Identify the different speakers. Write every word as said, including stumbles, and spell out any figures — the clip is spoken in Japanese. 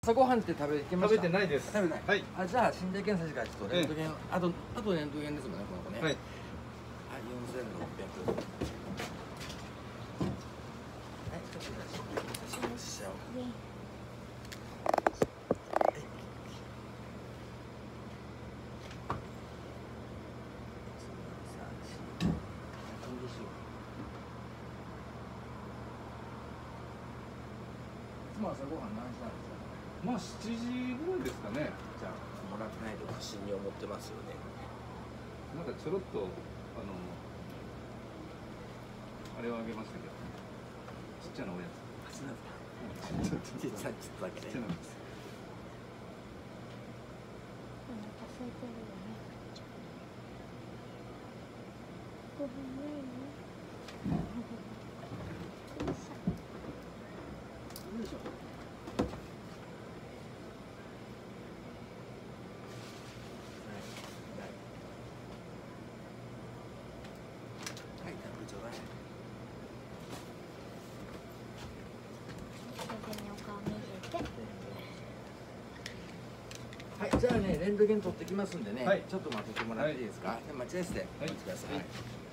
Speaker 1: 朝ごはんって食べてきました？
Speaker 2: 食べてないです。
Speaker 1: 食べない。
Speaker 2: はい。
Speaker 1: あ、じゃあ身体検査時からちょっとレントゲン、あとあとレントゲンですもんね、この子ね。はい。はい、よんせんろっぴゃく。はい、ちょっと身体検査しましょう。いつも朝ごはん何時なんですか？
Speaker 2: まあしちじぐらいですかね。
Speaker 1: じゃあもらってないと不審に思ってますよね。
Speaker 2: なんかちょろっとあのあれをあげましたけど、ちっちゃなおやつ。
Speaker 1: あ、そうなんですか。ちょっとちょっとだけね。
Speaker 2: ちっちゃなおやつ。
Speaker 3: お腹空いてるよね。ご飯ないの？
Speaker 1: よいしょ。はい、たっぷりちょうだい。
Speaker 3: 先にお顔見せて。
Speaker 1: はい、じゃあね、レントゲン取ってきますんでね、
Speaker 2: はい、
Speaker 1: ちょっと待っててもらっていいですか。はい、待ち合わせてお待ちください。はい。